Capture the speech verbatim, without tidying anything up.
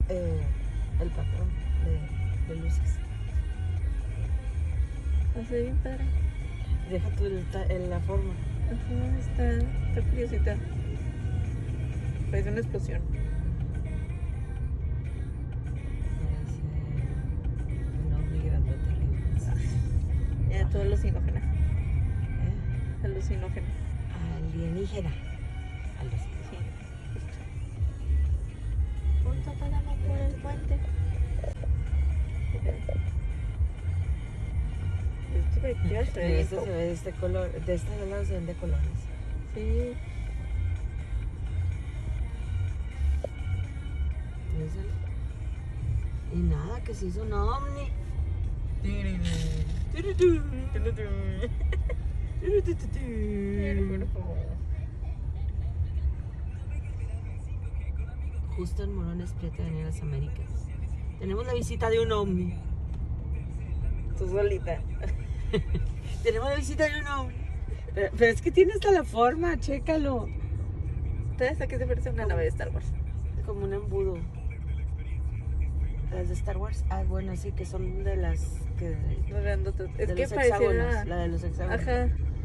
eh, el patrón de, de luces. Así bien padre. Deja tú el, el, la forma. Ajá, está, está curiosita. Parece una explosión. Parece un hombre grandote arriba. Ya, todo alucinógena. ¿Eh? Alucinógena. Alienígena. Algo así. Sí. Junto pasamos por el puente. Este perspectiva se ve De bien este se top. ve de este color, de este lado se ven de colores. Sí. Y nada, que se hizo un ovni. Justo en Morones Prieto de las Américas. Tenemos la visita de un ovni. Tú solita. Tenemos la visita de un ovni. Pero, pero es que tiene hasta la forma, chécalo. ¿Sabes a qué se parece una nave de Star Wars? Como un embudo. Las de Star Wars, ah, bueno, sí, que son de las que... Los grandotes. Es de que los hexágonos, pareciera... la de los hexágonos. Ajá.